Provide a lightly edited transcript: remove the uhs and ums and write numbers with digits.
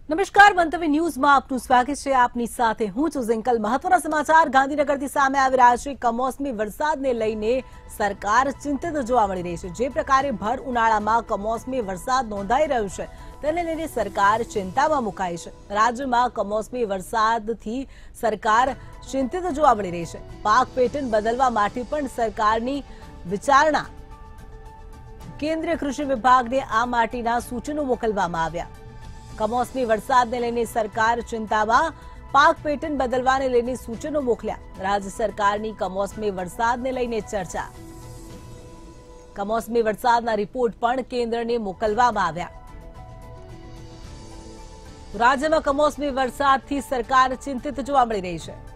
નમસ્કાર, મંતવ્ય ન્યૂઝમાં આપનું સ્વાગત છે। આપની સાથે હું છું ઝિંકલ। મહત્વના સમાચાર ગાંધીનગરથી સામે આવી રહ્યા છે। કમોસમી વરસાદને લઈને સરકાર ચિંતિત જોવા મળી રહી છે। જે પ્રકારે ભર ઉનાળામાં કમોસમી વરસાદ નોંધાઈ રહ્યો છે તેને લઈને સરકાર ચિંતામાં મુકાઈ છે। રાજ્યમાં કમોસમી વરસાદથી સરકાર ચિંતિત જોવા મળી રહી છે। પાક પેટર્ન બદલવા માટે પણ સરકારની વિચારણા। કેન્દ્રીય કૃષિ વિભાગને આ માટેના સૂચનો મોકલવામાં આવ્યા। કમોસમી વરસાદને લઈને સરકાર ચિંતામાં। પાક પેટર્ન બદલવાને લઈને સૂચનો મોકલ્યા। રાજ્ય સરકારની કમોસમી વરસાદને લઈને ચર્ચા। કમોસમી વરસાદના રિપોર્ટ પણ કેન્દ્રને મોકલવામાં આવ્યા। રાજ્યમાં કમોસમી વરસાદથી સરકાર ચિંતિત જોવા મળી રહી છે।